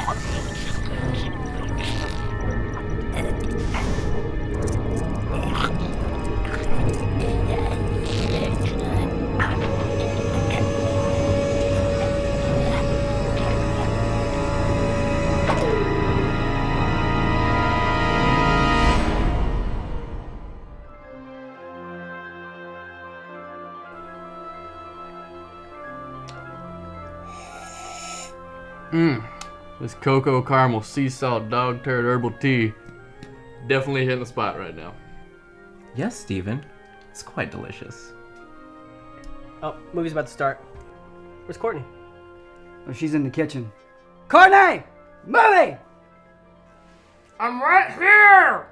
This cocoa caramel sea salt dog turd herbal tea definitely hitting the spot right now. Yes, Steven. It's quite delicious. Oh, movie's about to start. Where's Courtney? Oh, she's in the kitchen. Courtney! Movie! I'm right here!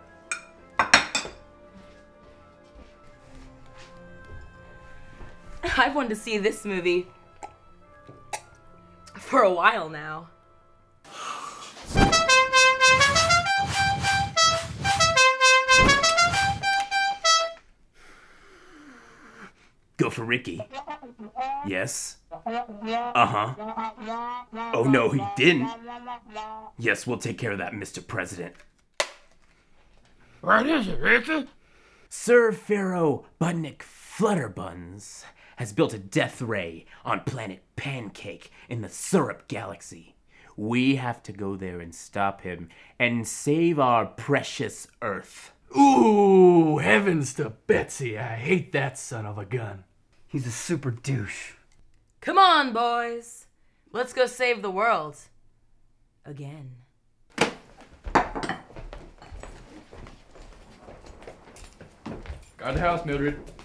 I've wanted to see this movie for a while now. Go for Ricky. Yes. Uh-huh. Oh, no, he didn't. Yes, we'll take care of that, Mr. President. What is it, Ricky? Sir Pharaoh Budnick Flutterbuns has built a death ray on planet Pancake in the Syrup Galaxy. We have to go there and stop him and save our precious Earth. Ooh, heavens to Betsy. I hate that son of a gun. He's a super douche. Come on, boys. Let's go save the world. Again. Guard the house, Mildred.